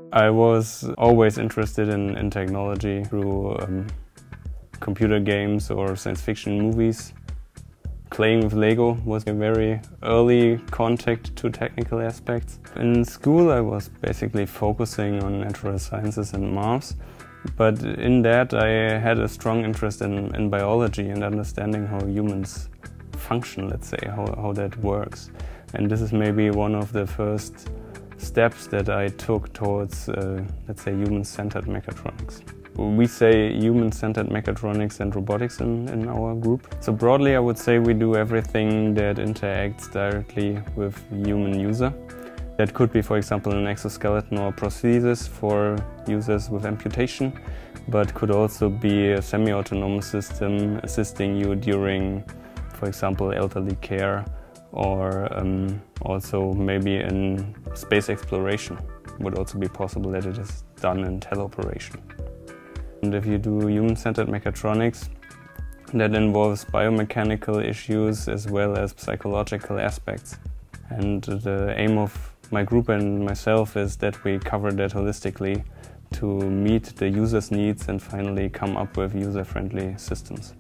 I was always interested in technology through computer games or science fiction movies. Playing with Lego was a very early contact to technical aspects. In school I was basically focusing on natural sciences and maths, but in that I had a strong interest in biology and understanding how humans function, let's say, how that works. And this is maybe one of the first steps that I took towards, let's say, human-centered mechatronics. We say human-centered mechatronics and robotics in our group. So broadly I would say we do everything that interacts directly with human user. That could be, for example, an exoskeleton or prosthesis for users with amputation, but could also be a semi-autonomous system assisting you during, for example, elderly care, or also maybe in space exploration. Would also be possible that it is done in teleoperation. And if you do human-centered mechatronics, that involves biomechanical issues as well as psychological aspects. And the aim of my group and myself is that we cover that holistically to meet the user's needs and finally come up with user-friendly systems.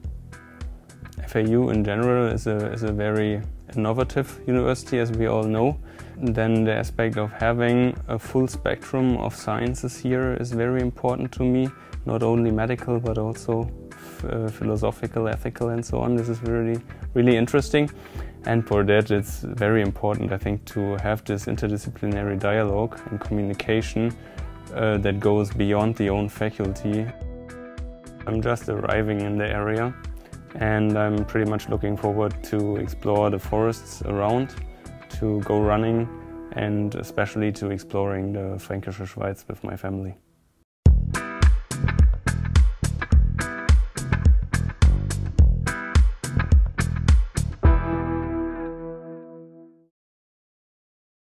FAU in general is a very innovative university, as we all know. Then the aspect of having a full spectrum of sciences here is very important to me. Not only medical, but also philosophical, ethical, and so on. This is really interesting. And for that, it's very important, I think, to have this interdisciplinary dialogue and communication that goes beyond the own faculty. I'm just arriving in the area, and I'm pretty much looking forward to explore the forests around, to go running, and especially to exploring the Fränkische Schweiz with my family.